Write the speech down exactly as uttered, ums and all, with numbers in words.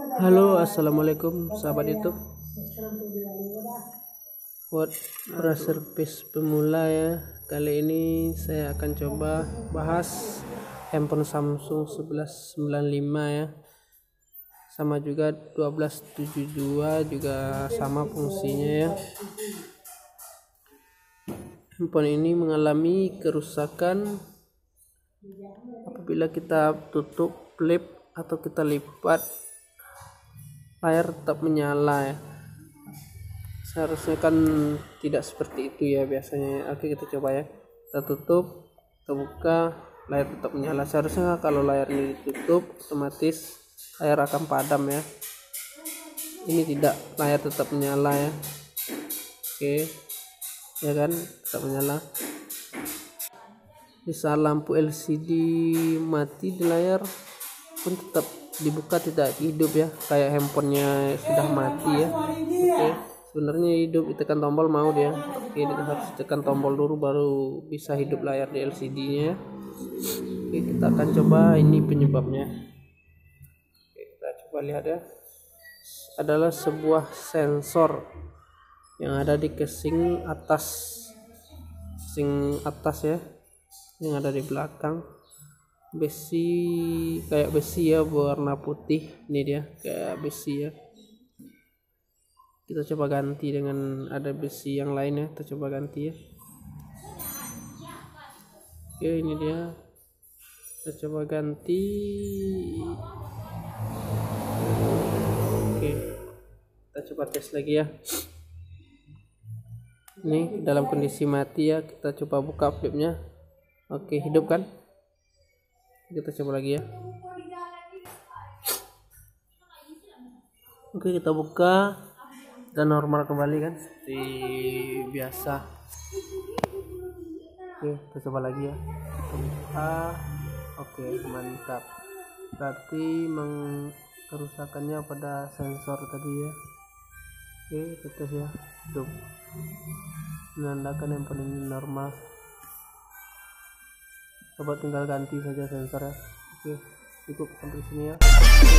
Halo, assalamualaikum sahabat YouTube. Buat para servis pemula ya, kali ini saya akan coba bahas handphone Samsung sebelas sembilan lima ya, sama juga dua belas tujuh dua juga sama fungsinya ya. Handphone ini mengalami kerusakan apabila kita tutup flip atau kita lipat, layar tetap menyala ya. Seharusnya kan tidak seperti itu ya biasanya. Oke, kita coba ya, kita tutup, kita buka, layar tetap menyala. Seharusnya kalau layar ini ditutup otomatis layar akan padam ya. Ini tidak, layar tetap menyala ya. Oke ya kan, tetap menyala. Bisa lampu L C D mati di layar pun tetap dibuka, tidak hidup ya, kayak handphonenya sudah mati ya. Oke, sebenarnya hidup, ditekan tombol mau dia. Oke, kita harus tekan tombol dulu baru bisa hidup layar di L C D nya. Oke, kita akan coba ini penyebabnya. Oke, kita coba lihat ya, adalah sebuah sensor yang ada di casing atas, casing atas ya, yang ada di belakang. Besi, kayak besi ya, warna putih. Ini dia kayak besi ya. Kita coba ganti dengan ada besi yang lain ya, kita coba ganti ya. Oke, ini dia, kita coba ganti. Oke, kita coba tes lagi ya. Ini dalam kondisi mati ya, kita coba buka flipnya. Oke, hidup kan. Kita coba lagi ya. Oke, kita buka dan normal kembali kan seperti biasa. Oke, kita coba lagi ya, kita buka. Oke, mantap. Berarti memang kerusakannya pada sensor tadi ya. Oke, kita tes ya, hidup, menandakan handphone ini normal. Coba tinggal ganti saja sensor ya. Oke, cukup sampai sini ya.